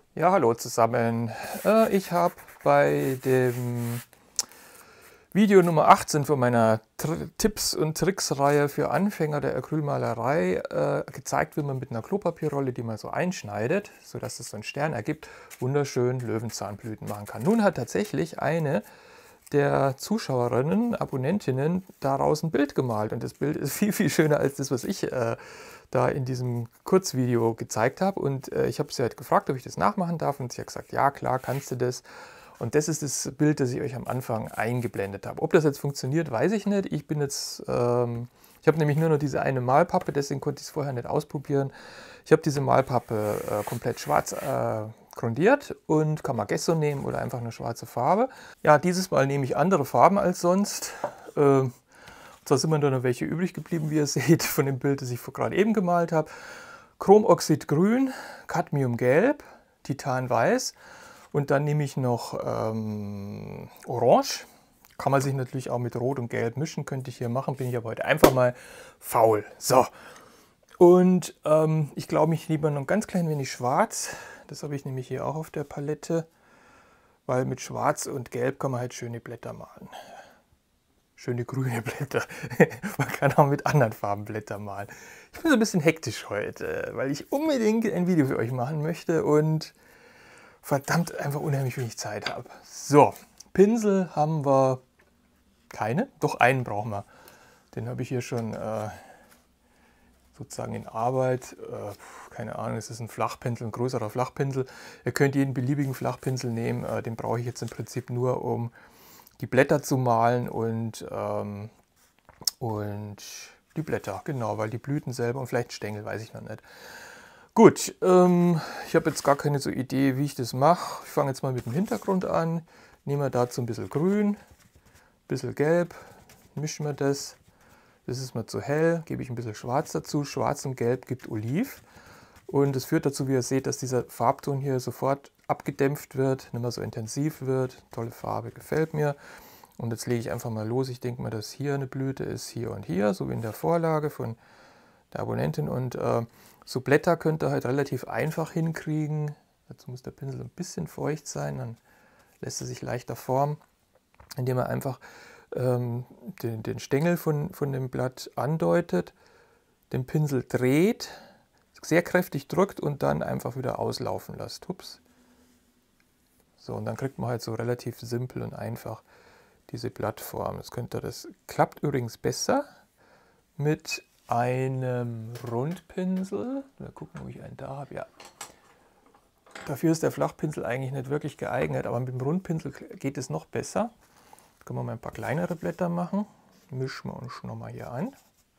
Ja, hallo zusammen. Ich habe bei dem Video Nummer 18 von meiner Tipps- und Tricks-Reihe für Anfänger der Acrylmalerei gezeigt, wie man mit einer Klopapierrolle, die man so einschneidet, sodass es so einen Stern ergibt, wunderschön Löwenzahnblüten machen kann. Nun hat tatsächlich eine der Zuschauerinnen, Abonnentinnen, daraus ein Bild gemalt. Und das Bild ist viel, viel schöner als das, was ich da in diesem Kurzvideo gezeigt habe. Und ich habe sie halt gefragt, ob ich das nachmachen darf. Und sie hat gesagt, ja klar, kannst du das. Und das ist das Bild, das ich euch am Anfang eingeblendet habe. Ob das jetzt funktioniert, weiß ich nicht. Ich bin jetzt, ich habe nämlich nur noch diese eine Malpappe, deswegen konnte ich es vorher nicht ausprobieren. Ich habe diese Malpappe komplett schwarz grundiert und kann man Gesso nehmen oder einfach eine schwarze Farbe. Ja, dieses Mal nehme ich andere Farben als sonst. Zwar sind mir da noch welche übrig geblieben, wie ihr seht, von dem Bild, das ich gerade eben gemalt habe. Chromoxid grün, Cadmium-gelb, Titan-weiß und dann nehme ich noch Orange. Kann man sich natürlich auch mit Rot und Gelb mischen, könnte ich hier machen, bin ich aber heute einfach mal faul. So, und ich glaube, ich nehme noch ein ganz klein wenig Schwarz. Das habe ich nämlich hier auch auf der Palette, weil mit Schwarz und Gelb kann man halt schöne Blätter malen. Schöne grüne Blätter. Man kann auch mit anderen Farben Blätter malen. Ich bin so ein bisschen hektisch heute, weil ich unbedingt ein Video für euch machen möchte und verdammt einfach unheimlich wenig Zeit habe. So, Pinsel haben wir keine. Doch einen brauchen wir. Den habe ich hier schon sozusagen in Arbeit. Keine Ahnung, es ist ein Flachpinsel, ein größerer Flachpinsel. Ihr könnt jeden beliebigen Flachpinsel nehmen. Den brauche ich jetzt im Prinzip nur, um die Blätter zu malen und die Blätter, genau, weil die Blüten selber und vielleicht Stängel, weiß ich noch nicht. Gut, ich habe jetzt gar keine so Idee, wie ich das mache. Ich fange jetzt mal mit dem Hintergrund an. Nehmen wir dazu ein bisschen grün, ein bisschen gelb, mischen wir das. Das ist mir zu hell, gebe ich ein bisschen schwarz dazu. Schwarz und gelb gibt Oliv. Und das führt dazu, wie ihr seht, dass dieser Farbton hier sofort abgedämpft wird, nicht mehr so intensiv wird. Tolle Farbe, gefällt mir. Und jetzt lege ich einfach mal los. Ich denke mal, dass hier eine Blüte ist, hier und hier, so wie in der Vorlage von der Abonnentin. Und so Blätter könnt ihr halt relativ einfach hinkriegen. Dazu muss der Pinsel ein bisschen feucht sein, dann lässt er sich leichter formen, indem er einfach den Stängel von dem Blatt andeutet, den Pinsel dreht, sehr kräftig drückt und dann einfach wieder auslaufen lässt. Ups. So, und dann kriegt man halt so relativ simpel und einfach diese Blattform. Das klappt übrigens besser mit einem Rundpinsel. Mal gucken, ob ich einen da habe. Ja. Dafür ist der Flachpinsel eigentlich nicht wirklich geeignet, aber mit dem Rundpinsel geht es noch besser. Jetzt können wir mal ein paar kleinere Blätter machen. Mischen wir uns schon nochmal hier an.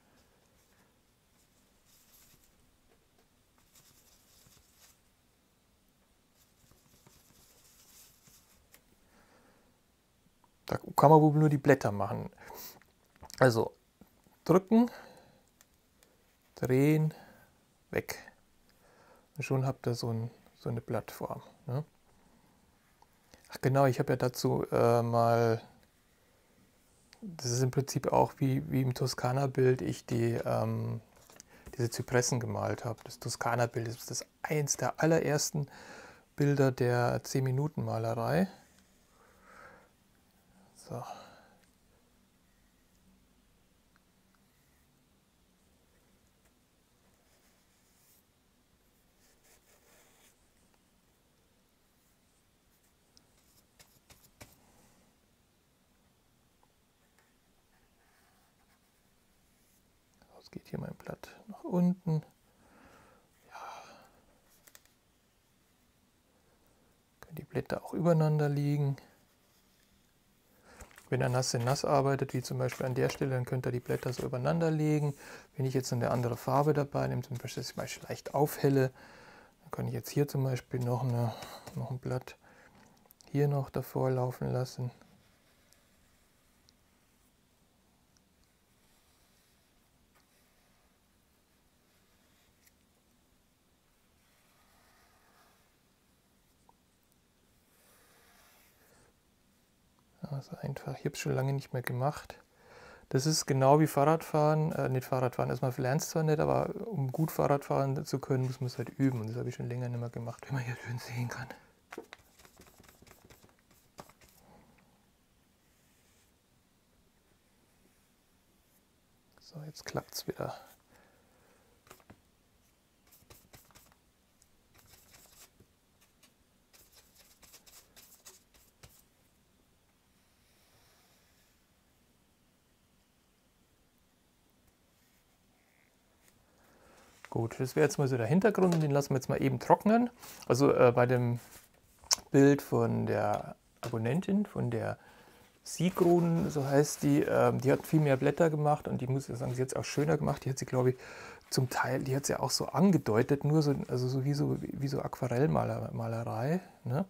Da kann man wohl nur die Blätter machen. Also drücken, drehen, weg. Und schon habt ihr so eine Blattform. Ne? Ach genau, ich habe ja dazu mal, das ist im Prinzip auch wie im Toskana-Bild, ich diese Zypressen gemalt habe. Das Toskana-Bild ist das eins der allerersten Bilder der 10-Minuten-Malerei. So. Jetzt geht hier mein Blatt nach unten. Ja. Können die Blätter auch übereinander liegen. Wenn er nass in nass arbeitet, wie zum Beispiel an der Stelle, dann könnt ihr die Blätter so übereinander legen. Wenn ich jetzt eine andere Farbe dabei nehme, zum Beispiel leicht aufhelle, dann kann ich jetzt hier zum Beispiel noch ein Blatt hier noch davor laufen lassen. Also einfach, ich habe es schon lange nicht mehr gemacht. Das ist genau wie Fahrradfahren, nicht Fahrradfahren, also man lernt es zwar nicht, aber um gut Fahrrad fahren zu können, muss man es halt üben. Und das habe ich schon länger nicht mehr gemacht, wie man hier schön sehen kann. So, jetzt klappt es wieder. Gut, das wäre jetzt mal so der Hintergrund und den lassen wir jetzt mal eben trocknen. Also bei dem Bild von der Abonnentin, von der Sigrun, so heißt die, die hat viel mehr Blätter gemacht und die muss ich sagen, sie hat es auch schöner gemacht. Die hat sie, glaube ich, zum Teil, die hat sie auch so angedeutet, nur so, also wie so Aquarellmalerei. Ne?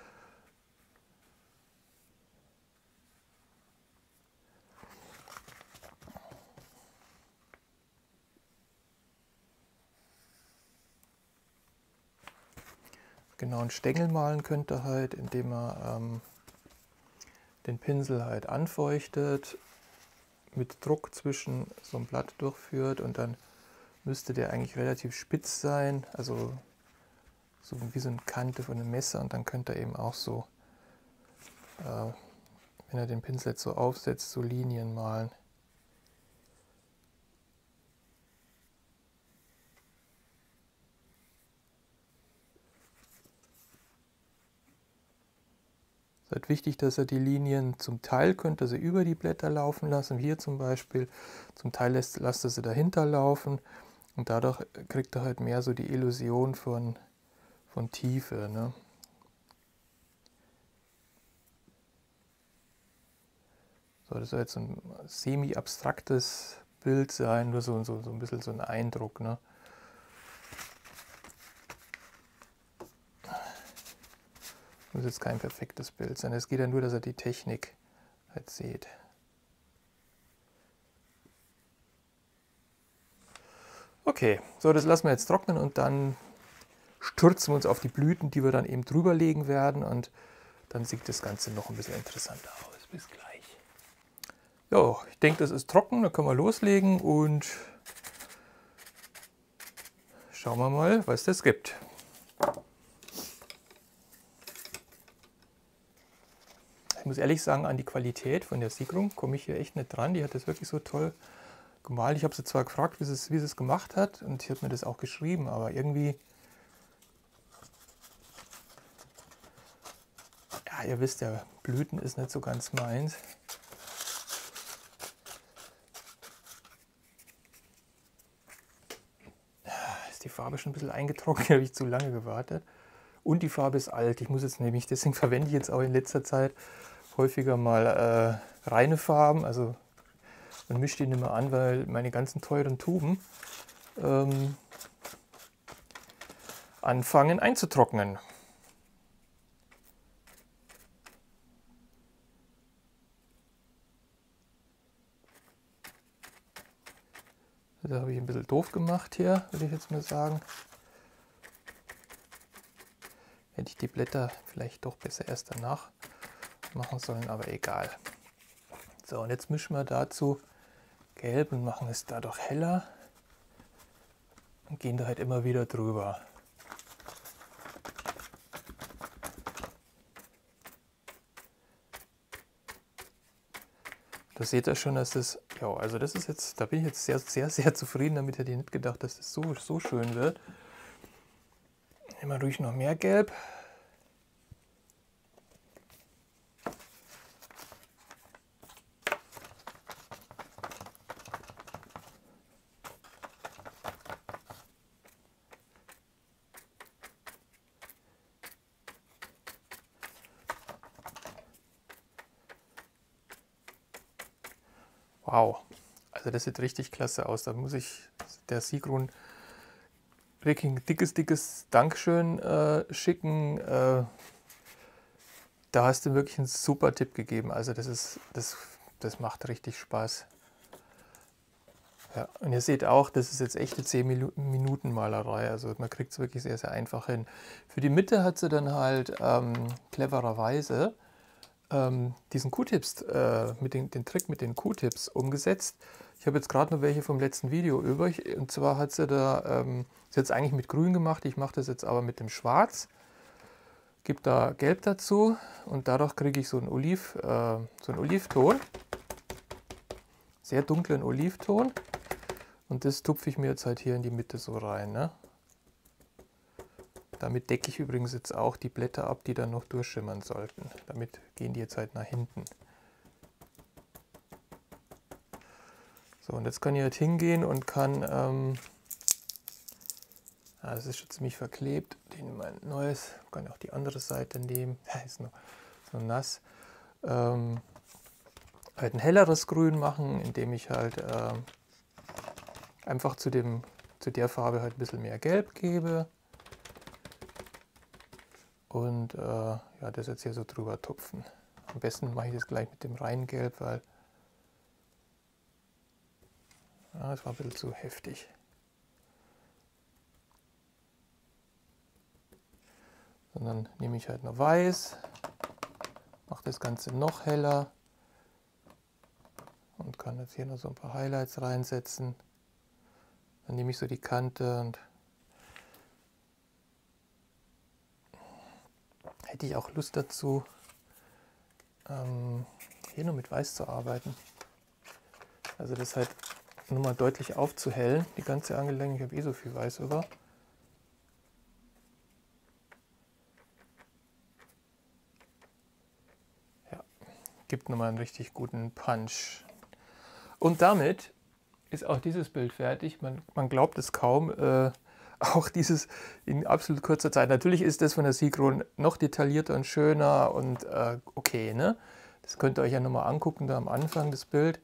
Genau, einen Stängel malen könnte halt, indem er den Pinsel halt anfeuchtet, mit Druck zwischen so ein Blatt durchführt und dann müsste der eigentlich relativ spitz sein, also so wie so eine Kante von einem Messer, und dann könnte er eben auch so, wenn er den Pinsel jetzt so aufsetzt, so Linien malen. Es ist halt wichtig, dass er die Linien zum Teil könnte sie über die Blätter laufen lassen, wie hier zum Beispiel. Zum Teil lässt er sie dahinter laufen und dadurch kriegt er halt mehr so die Illusion von Tiefe. Ne? So, das soll jetzt so ein semi-abstraktes Bild sein, nur so ein bisschen so ein Eindruck. Ne? Muss jetzt kein perfektes Bild sein. Es geht ja nur, dass er die Technik halt sieht. Okay, so, das lassen wir jetzt trocknen und dann stürzen wir uns auf die Blüten, die wir dann eben drüber legen werden, und dann sieht das Ganze noch ein bisschen interessanter aus. Bis gleich. Ja, ich denke, das ist trocken, dann können wir loslegen und schauen wir mal, was das gibt. Ich muss ehrlich sagen, an die Qualität von der Sigrun komme ich hier echt nicht dran. Die hat das wirklich so toll gemalt. Ich habe sie zwar gefragt, wie sie es gemacht hat, und sie hat mir das auch geschrieben, aber irgendwie, ja, ihr wisst ja, Blüten ist nicht so ganz meins. Ist die Farbe schon ein bisschen eingetrocknet, habe ich zu lange gewartet. Und die Farbe ist alt. Ich muss jetzt nämlich, deswegen verwende ich jetzt auch in letzter Zeit häufiger mal reine Farben. Also man mischt die nicht mehr an, weil meine ganzen teuren Tuben anfangen einzutrocknen. Das habe ich ein bisschen doof gemacht hier, würde ich jetzt mal sagen. Hätte ich die Blätter vielleicht doch besser erst danach machen sollen, aber egal. So, und jetzt mischen wir dazu Gelb und machen es dadurch heller und gehen da halt immer wieder drüber. Da seht ihr schon, dass das, ja, also das ist jetzt, da bin ich jetzt sehr zufrieden damit. Hätte ich nicht gedacht, dass das so schön wird. Nehmen wir ruhig noch mehr Gelb. Wow, also das sieht richtig klasse aus. Da muss ich der Sigrun wirklich ein dickes Dankeschön schicken. Da hast du wirklich einen super Tipp gegeben. Also das macht richtig Spaß. Ja, und ihr seht auch, das ist jetzt echte 10 Minuten Malerei. Also man kriegt es wirklich sehr einfach hin. Für die Mitte hat sie dann halt clevererweise diesen Q-Tips, den Trick mit den Q-Tips umgesetzt. Ich habe jetzt gerade noch welche vom letzten Video übrig. Und zwar hat sie da, sie hat es eigentlich mit Grün gemacht. Ich mache das jetzt aber mit dem Schwarz. Gebe da Gelb dazu und dadurch kriege ich so einen Olivton. Sehr dunklen Olivton. Und das tupfe ich mir jetzt halt hier in die Mitte so rein. Ne? Damit decke ich übrigens jetzt auch die Blätter ab, die dann noch durchschimmern sollten. Damit gehen die jetzt halt nach hinten. So, und jetzt kann ich halt hingehen und kann, das ist schon ziemlich verklebt, den mein neues, kann auch die andere Seite nehmen, ist noch so nass. Halt ein helleres Grün machen, indem ich halt einfach zu der Farbe halt ein bisschen mehr Gelb gebe. Und ja, das jetzt hier so drüber tupfen. Am besten mache ich das gleich mit dem reinen Gelb, weil ja, das war ein bisschen zu heftig. Und dann nehme ich halt noch Weiß, mache das Ganze noch heller und kann jetzt hier noch so ein paar Highlights reinsetzen. Dann nehme ich so die Kante und hätte ich auch Lust dazu, hier nur mit Weiß zu arbeiten. Also das halt nochmal deutlich aufzuhellen, die ganze Angellänge. Ich habe eh so viel Weiß über. Ja, gibt nochmal einen richtig guten Punch. Und damit ist auch dieses Bild fertig. Man glaubt es kaum. Auch dieses in absolut kurzer Zeit. Natürlich ist das von der Seagrown noch detaillierter und schöner und okay, ne? Das könnt ihr euch ja nochmal angucken, da am Anfang das Bild.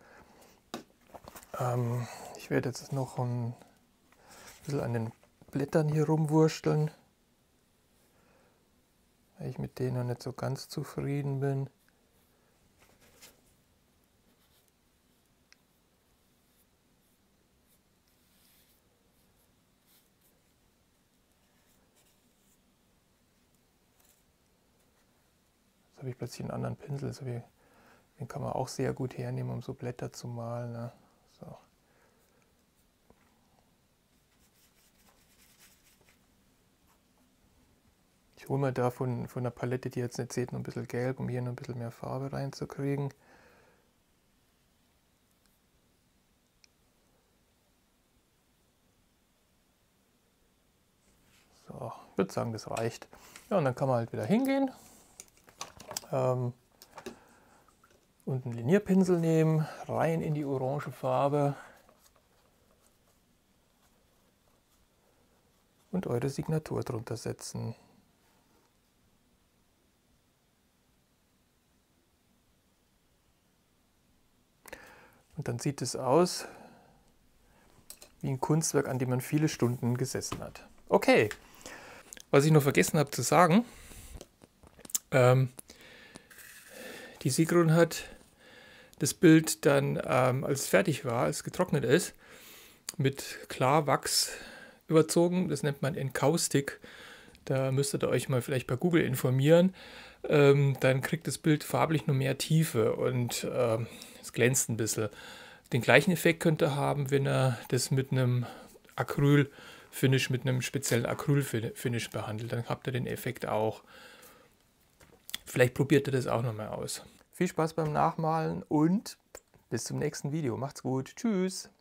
Ich werde jetzt noch ein bisschen an den Blättern hier rumwursteln, weil ich mit denen noch nicht so ganz zufrieden bin. Habe ich plötzlich einen anderen Pinsel, den kann man auch sehr gut hernehmen, um so Blätter zu malen. Ne? So. Ich hole mir da von der Palette, die ihr jetzt nicht seht, noch ein bisschen Gelb, um hier noch ein bisschen mehr Farbe reinzukriegen. So, ich würde sagen, das reicht. Ja, und dann kann man halt wieder hingehen. Und einen Linierpinsel nehmen, rein in die orange Farbe und eure Signatur drunter setzen. Und dann sieht es aus wie ein Kunstwerk, an dem man viele Stunden gesessen hat. Okay, was ich noch vergessen habe zu sagen, die Seagrown hat das Bild dann, als es fertig war, als es getrocknet ist, mit Klarwachs überzogen. Das nennt man Encaustic. Da müsstet ihr euch mal vielleicht bei Google informieren. Dann kriegt das Bild farblich nur mehr Tiefe und es glänzt ein bisschen. Den gleichen Effekt könnt ihr haben, wenn ihr das mit einem Acryl-Finish, mit einem speziellen Acryl-Finish behandelt. Dann habt ihr den Effekt auch. Vielleicht probiert ihr das auch nochmal aus. Viel Spaß beim Nachmalen und bis zum nächsten Video. Macht's gut. Tschüss.